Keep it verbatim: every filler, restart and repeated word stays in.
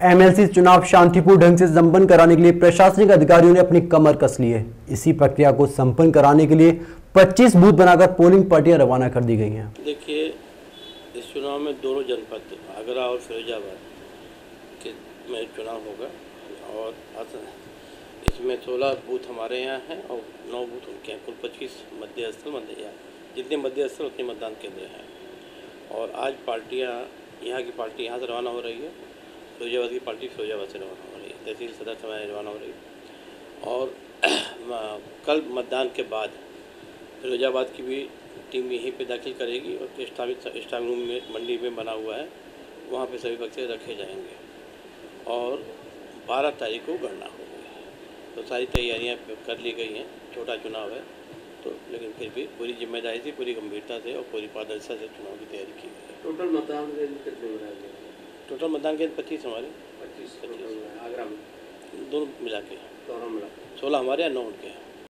MLC चुनाव शांतिपूर्ण ढंग से संपन्न कराने के लिए प्रशासनिक अधिकारियों ने अपनी कमर कस ली है। इसी प्रक्रिया को संपन्न कराने के लिए पच्चीस बूथ बनाकर पोलिंग पार्टियां रवाना कर दी गई हैं। देखिए, इस चुनाव में दोनों जनपद आगरा और फिरोजाबाद के में चुनाव होगा और इसमें सोलह बूथ हमारे यहाँ हैं और नौ बूथ उनके हैं। कुल पच्चीस मध्य स्थल मध्य जितने मध्य स्थल उतने मतदान केंद्र हैं। और आज पार्टियाँ, यहाँ की पार्टी यहाँ से रवाना हो रही है, फिरोजाबाद की पार्टी फिरोजाबाद से रवाना हो रही है, तहसील सदर से रवाना हो रही है। और कल मतदान के बाद फिरोजाबाद की भी टीम यहीं पे दाखिल करेगी और स्ट्रांग स्ट्रांग रूम में मंडी में बना हुआ है, वहाँ पे सभी बक्से रखे जाएंगे और बारह तारीख को गणना होगी। तो सारी तैयारियाँ कर ली गई हैं। छोटा चुनाव है तो लेकिन फिर भी पूरी जिम्मेदारी से, पूरी गंभीरता से और पूरी पारदर्शिता से चुनाव की तैयारी की गई है। टोटल मतदान केंद्र कितने बनाए गए? टोटल मतदान केंद्र पच्चीस हमारे पच्चीस पच्चीस आगरा में दोनों मिला के दोनों मिला सोलह हमारे या नौ उनके हैं।